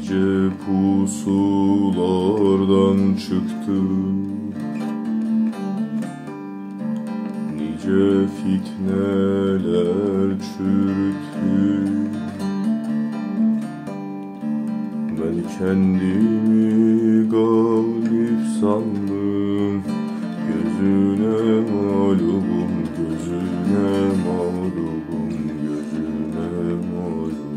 Nice pusulardan çıktım, nice fitneler çürüttüm. Ben kendimi galip sandım, gözüne mağlubum, gözüne mağlubum, gözüne mağlubum.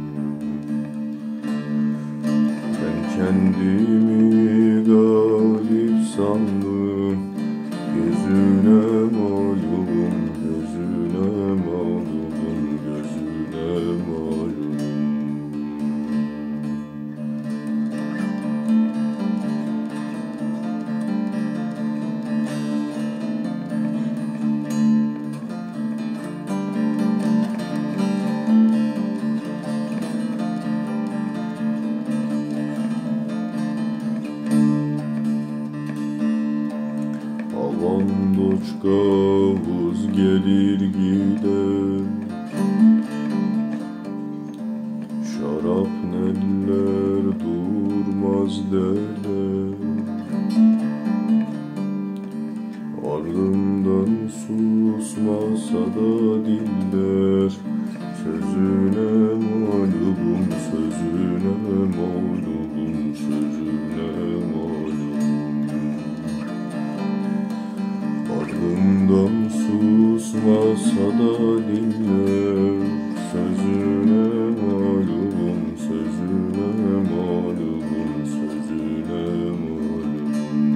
Kendimi galip sandım, gözüne mağlubum, gözüne mağlubum, gözüne mağlubum. Doçka vız gelir gider, şarapneller durmaz derler. Ardından susmasa da diller, sözüne mağlubum, sözüne mağlubum, sözüne mağlubum. Ardından susmasa da diller, sözüne mağlubum, sözüne mağlubum, sözüne mağlubum.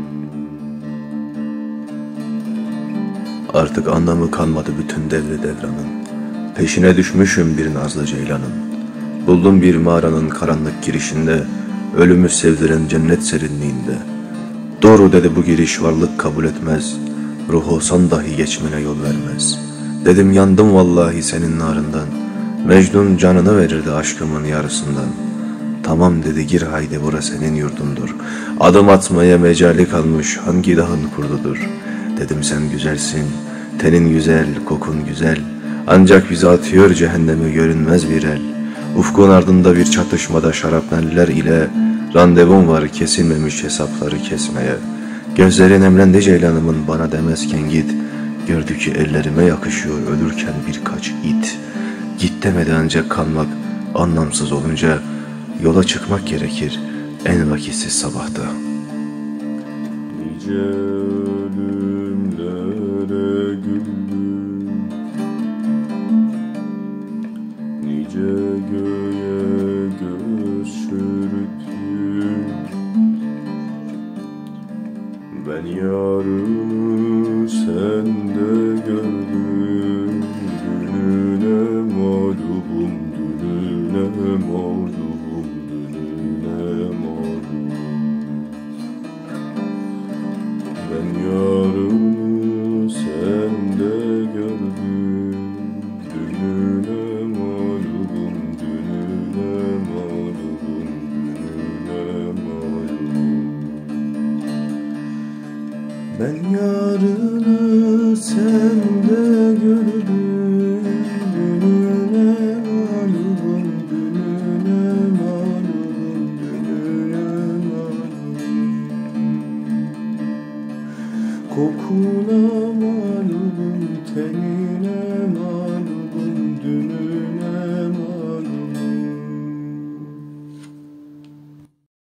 Artık anlamı kalmadı bütün devri devranın, peşine düşmüşüm bir nazlı ceylanın. Buldum bir mağaranın karanlık girişinde, ölümü sevdiren cennet serinliğinde. Doğru dedi bu giriş varlık kabul etmez, ruh olsan dahi geçmene yol vermez. Dedim yandım vallahi senin narından, Mecnun canını verirdi aşkımın yarısından. Tamam dedi gir haydi bura senin yurdundur, adım atmaya mecali kalmış hangi dağın kurdudur. Dedim sen güzelsin, tenin güzel, kokun güzel, ancak bizi atıyor cehenneme görünmez bir el. Ufkun ardında bir çatışmada şarapneller ile randevum var kesilmemiş hesapları kesmeye. Gözlerin emrendi ceylanımın bana demezken git, gördü ki ellerime yakışıyor ölürken birkaç it. Git demedi ancak kalmak anlamsız olunca, yola çıkmak gerekir en vakitsiz sabahta. Nice ölümlere güldüm, nice göğe göz çürüttüm. Ben yarını sende gördüm, dününe mağlubum, dününe mağlubum, dününe mağlubum. Ben yarını sende gördüm, dününe mağlubum, dününe mağlubum, dününe mağlubum. Ben yarını sende gördüm, dününe mağlubum, dününe mağlubum, dününe mağlubum. Kokuna mağlubum, tenine mağlubum.